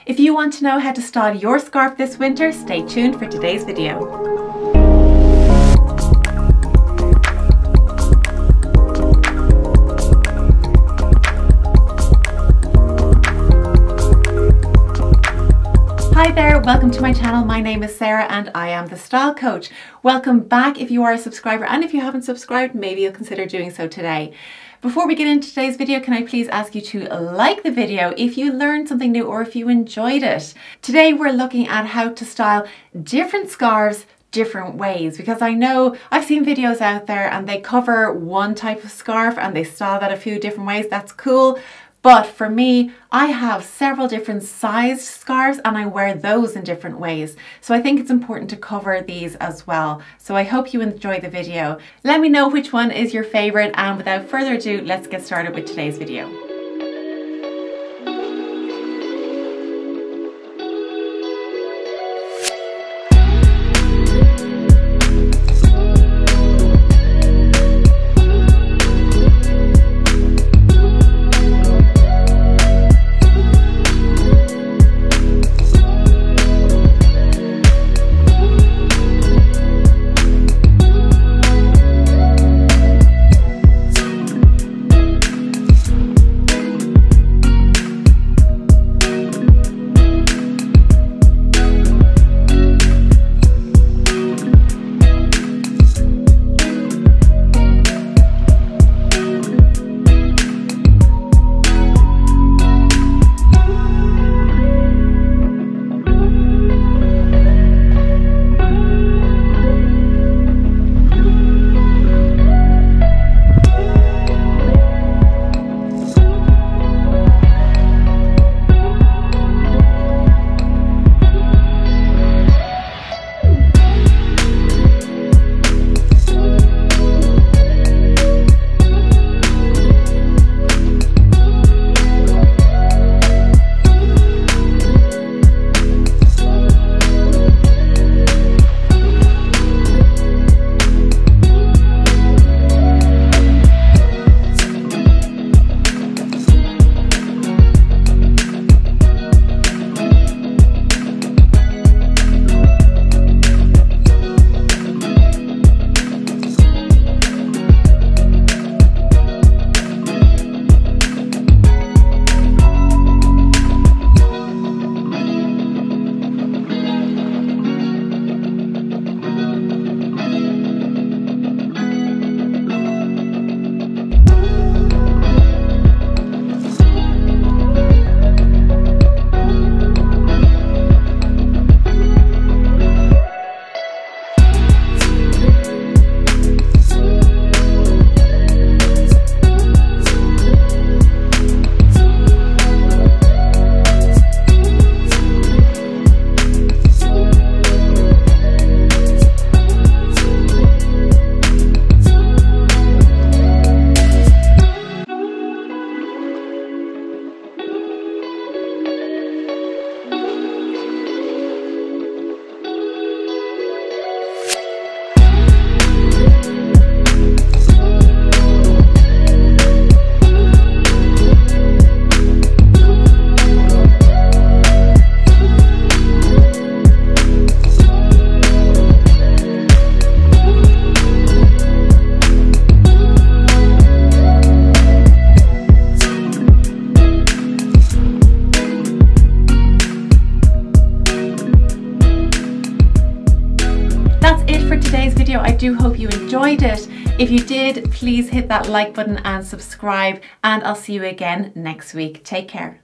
If you want to know how to style your scarf this winter, stay tuned for today's video. Hi there, welcome to my channel. My name is Sarah and I am the style coach. Welcome back if you are a subscriber, and if you haven't subscribed, maybe you'll consider doing so today. Before we get into today's video, can I please ask you to like the video if you learned something new or if you enjoyed it. Today we're looking at how to style different scarves different ways, because I know I've seen videos out there and they cover one type of scarf and they style that a few different ways. That's cool. But for me, I have several different sized scarves and I wear those in different ways. So I think it's important to cover these as well. So I hope you enjoy the video. Let me know which one is your favorite, and without further ado, let's get started with today's video. I do hope you enjoyed it. If you did, please hit that like button and subscribe, and I'll see you again next week. Take care.